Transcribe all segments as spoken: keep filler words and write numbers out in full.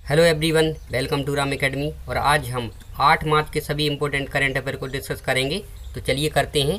Hello everyone, welcome to Ram academy. और आज हम आठ मार्च के सभी इंपॉर्टेंट करंट अफेयर को डिस्कस करेंगे। तो चलिए करते हैं।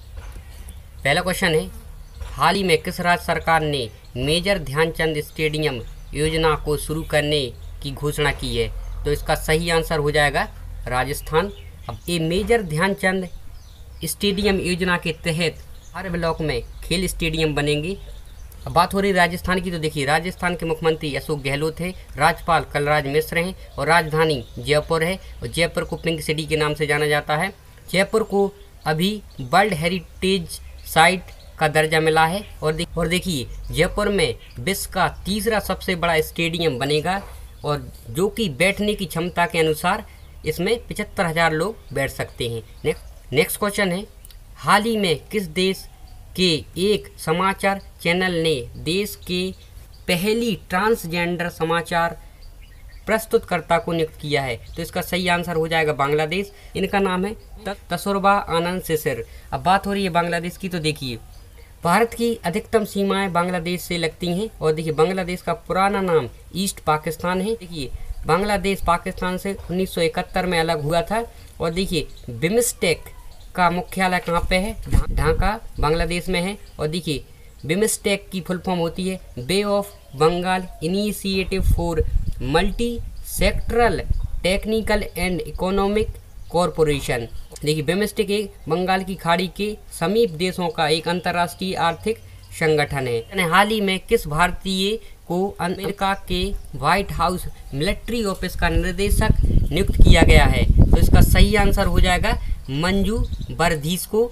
पहला क्वेश्चन है, हाल ही में किस राज्य सरकार ने मेजर ध्यानचंद स्टेडियम योजना को शुरू करने की घोषणा की है? तो इसका सही आंसर हो जाएगा राजस्थान। अब ये मेजर ध्यानचंद स्टेडियम योजना के तहत हर ब्लॉक में खेल स्टेडियम बनेंगे। अब बात हो रही राजस्थान की, तो देखिए राजस्थान के मुख्यमंत्री अशोक गहलोत है, राज्यपाल कलराज मिश्र हैं और राजधानी जयपुर है। और जयपुर को पिंक सिटी के नाम से जाना जाता है। जयपुर को अभी वर्ल्ड हेरिटेज साइट का दर्जा मिला है। और देख और देखिए जयपुर में विश्व का तीसरा सबसे बड़ा स्टेडियम बनेगा, और जो कि बैठने की क्षमता के अनुसार इसमें पचहत्तर हज़ार लोग बैठ सकते हैं। नेक्स्ट नेक्स्ट क्वेश्चन है, हाल ही में किस देश के एक समाचार चैनल ने देश के पहली ट्रांसजेंडर समाचार प्रस्तुतकर्ता को नियुक्त किया है? तो इसका सही आंसर हो जाएगा बांग्लादेश। इनका नाम है तसुरबा आनंद शिशिर। अब बात हो रही है बांग्लादेश की, तो देखिए भारत की अधिकतम सीमाएं बांग्लादेश से लगती हैं। और देखिए बांग्लादेश का पुराना नाम ईस्ट पाकिस्तान है। देखिए बांग्लादेश पाकिस्तान से उन्नीस सौ इकहत्तर में अलग हुआ था। और देखिए बिम्स्टेक का मुख्यालय कहाँ पे है? ढाका बांग्लादेश में है। और देखिए बिम्स्टेक की फुल फॉर्म होती है bay of Bengal initiative for multi sectoral technical and economic corporation. देखिए बिम्स्टेक एक बंगाल की खाड़ी के समीप देशों का एक अंतर्राष्ट्रीय आर्थिक संगठन है। हाल ही में किस भारतीय को अमेरिका के व्हाइट हाउस मिलिट्री ऑफिस का निर्देशक नियुक्त किया गया है? तो इसका सही आंसर हो जाएगा मंजू वर्गीस को।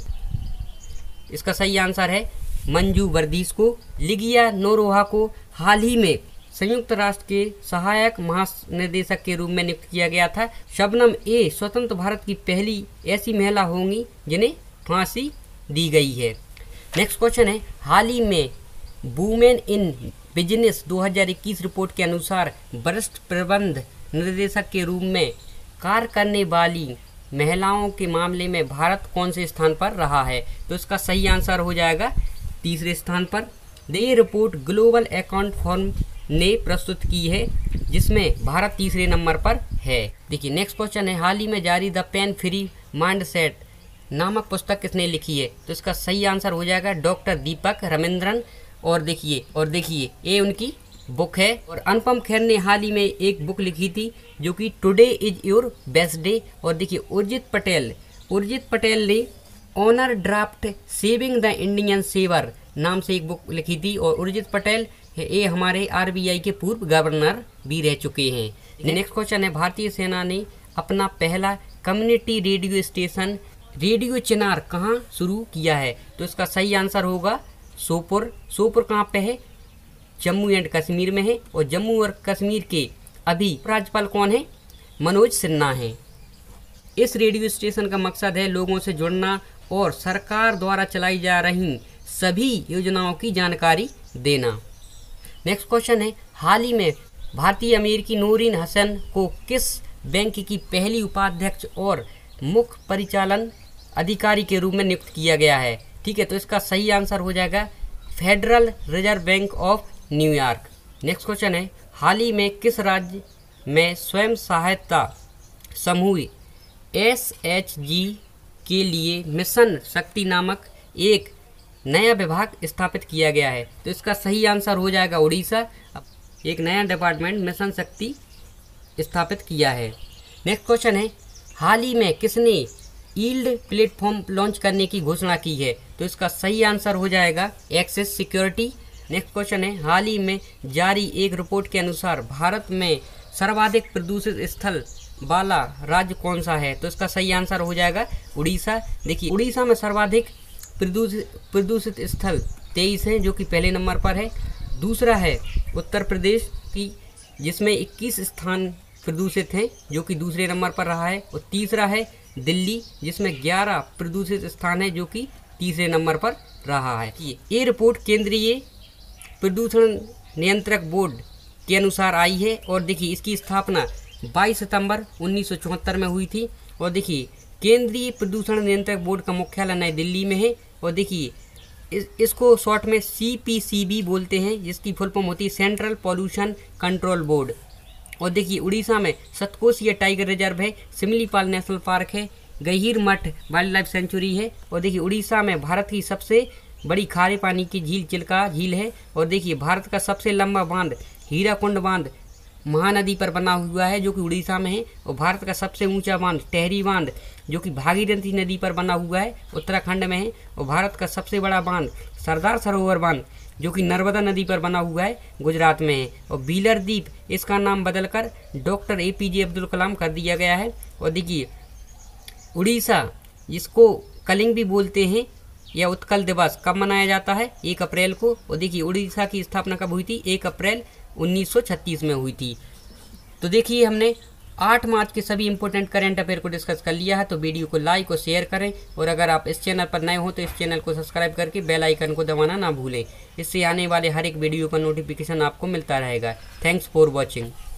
इसका सही आंसर है मंजू वर्गीस को। लिगिया नोरोहा को हाल ही में संयुक्त राष्ट्र के सहायक महानिदेशक के रूप में नियुक्त किया गया था। शबनम ए स्वतंत्र भारत की पहली ऐसी महिला होंगी जिन्हें फांसी दी गई है। नेक्स्ट क्वेश्चन है, हाल ही में वुमेन इन बिजनेस दो हज़ार इक्कीस रिपोर्ट के अनुसार वरिष्ठ प्रबंध निर्देशक के रूप में कार्य करने वाली महिलाओं के मामले में भारत कौन से स्थान पर रहा है? तो इसका सही आंसर हो जाएगा तीसरे स्थान पर। ये रिपोर्ट ग्लोबल अकाउंट फॉर्म ने प्रस्तुत की है, जिसमें भारत तीसरे नंबर पर है। देखिए नेक्स्ट क्वेश्चन है, हाल ही में जारी the pen free mind set नामक पुस्तक किसने लिखी है? तो इसका सही आंसर हो जाएगा डॉक्टर दीपक रविंद्रन। और देखिए और देखिए ये उनकी बुक है। और अनुपम खेर ने हाल ही में एक बुक लिखी थी जो कि today is your best day. और देखिए उर्जित पटेल उर्जित पटेल ने honour draft saving the Indian saver नाम से एक बुक लिखी थी। और उर्जित पटेल ये हमारे आरबीआई के पूर्व गवर्नर भी रह चुके हैं। नेक्स्ट क्वेश्चन है, भारतीय सेना ने अपना पहला community radio station radio Chinar कहाँ शुरू किया है? तो इसका सही आंसर होगा सोपुर। सोपुर कहाँ पे है? जम्मू एंड कश्मीर में है। और जम्मू और कश्मीर के अभी राज्यपाल कौन है? मनोज सिन्हा हैं। इस रेडियो स्टेशन का मकसद है लोगों से जुड़ना और सरकार द्वारा चलाई जा रही सभी योजनाओं की जानकारी देना। नेक्स्ट क्वेश्चन है, हाल ही में भारतीय अमेरिकी नूरीन हसन को किस बैंक की पहली उपाध्यक्ष और मुख्य परिचालन अधिकारी के रूप में नियुक्त किया गया है? ठीक है, तो इसका सही आंसर हो जाएगा federal reserve bank of New York. Next question है, हाल ही में किस राज्य में स्वयं सहायता समूह एस एच जी के लिए मिशन शक्ति नामक एक नया विभाग स्थापित किया गया है? तो इसका सही आंसर हो जाएगा उड़ीसा। एक नया डिपार्टमेंट मिशन शक्ति स्थापित किया है। नेक्स्ट क्वेश्चन है, हाल ही में किसने यील्ड प्लेटफॉर्म लॉन्च करने की घोषणा की है? तो इसका सही आंसर हो जाएगा एक्सिस सिक्योरिटी। नेक्स्ट क्वेश्चन है, हाल ही में जारी एक रिपोर्ट के अनुसार भारत में सर्वाधिक प्रदूषित स्थल वाला राज्य कौन सा है? तो इसका सही आंसर हो जाएगा उड़ीसा। देखिए उड़ीसा में सर्वाधिक प्रदूषित प्रदूषित स्थल तेईस हैं, जो कि पहले नंबर पर है। दूसरा है उत्तर प्रदेश की, जिसमें इक्कीस स्थान प्रदूषित हैं, जो कि दूसरे नंबर पर रहा है। और तीसरा है दिल्ली, जिसमें ग्यारह प्रदूषित स्थान है, जो कि तीसरे नंबर पर रहा है। ये रिपोर्ट केंद्रीय प्रदूषण नियंत्रक बोर्ड के अनुसार आई है। और देखिए इसकी स्थापना बाईस सितंबर उन्नीस सौ चौहत्तर में हुई थी। और देखिए केंद्रीय प्रदूषण नियंत्रक बोर्ड का मुख्यालय नई दिल्ली में है। और देखिए इस, इसको शॉर्ट में सी पी सी बी बोलते हैं, जिसकी फुल फॉर्म होती है सेंट्रल पॉल्यूशन कंट्रोल बोर्ड। और देखिए उड़ीसा में सतकोशिया टाइगर रिजर्व है, सिमलीपाल नेशनल पार्क है, गहीर मठ वाइल्ड लाइफ सेंचुरी है। और देखिए उड़ीसा में भारत की सबसे बड़ी खारे पानी की झील चिल्का झील है। और देखिए भारत का सबसे लंबा बांध हीराकुंड बांध महानदी पर बना हुआ है, जो कि उड़ीसा में है। और भारत का सबसे ऊंचा बांध टेहरी बांध, जो कि भागीरथी नदी पर बना हुआ है, उत्तराखंड में है। और भारत का सबसे बड़ा बांध सरदार सरोवर बांध, जो कि नर्मदा नदी पर बना हुआ है, गुजरात में है। और व्हीलर द्वीप, इसका नाम बदलकर doctor A P J Abdul Kalam कर दिया गया है। और देखिए उड़ीसा, जिसको कलिंग भी बोलते हैं, यह उत्कल दिवस कब मनाया जाता है? एक अप्रैल को। और देखिए उड़ीसा की स्थापना कब हुई थी? एक अप्रैल उन्नीस सौ छत्तीस में हुई थी। तो देखिए हमने आठ मार्च के सभी इंपॉर्टेंट करंट अफेयर को डिस्कस कर लिया है। तो वीडियो को लाइक और शेयर करें, और अगर आप इस चैनल पर नए हो तो इस चैनल को सब्सक्राइब करके बेल आइकन को दबाना ना भूलें। इससे आने वाले हर एक वीडियो का नोटिफिकेशन आपको मिलता रहेगा। Thanks for watching.